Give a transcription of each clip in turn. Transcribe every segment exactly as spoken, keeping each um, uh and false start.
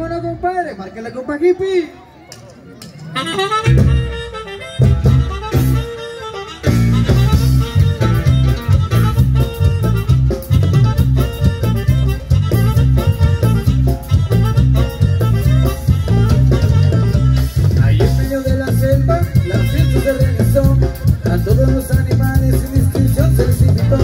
o no, compadre? Márquenle, compa hippie. Ahí en medio de la selva, la fiesta se realizó. A todos los animales sin distinción se les invitó.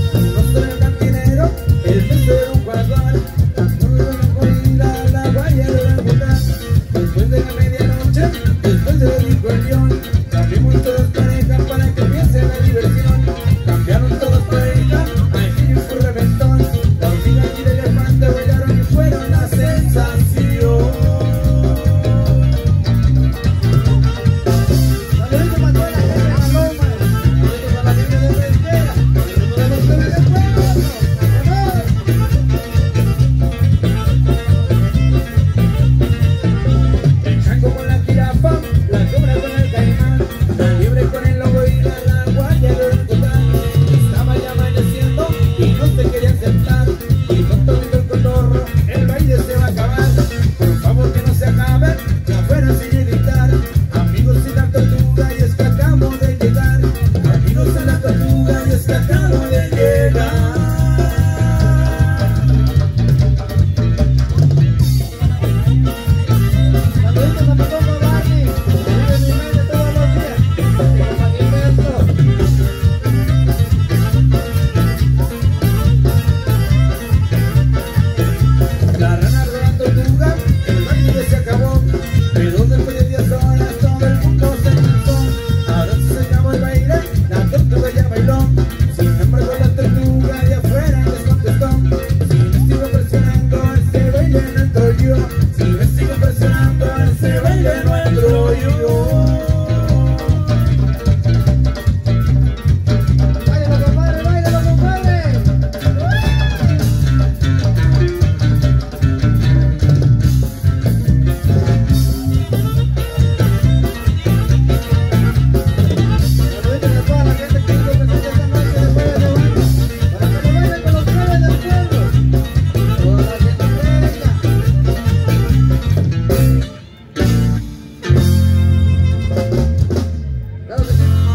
No solo el cantinero, el jefe de un jaguar, las nubes de la gorila, la guaya de la orangután. Después de la medianoche, después de lo dijo el león, cambiamos todas parejas para que empiece la diversión. Cambiaron todas parejas, aquí un fue reventón. La hormiga y el elefante bailaron y fueron la sensación.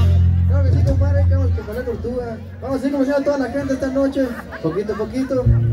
Vamos a ir conociendo a toda la gente esta noche, poquito a poquito.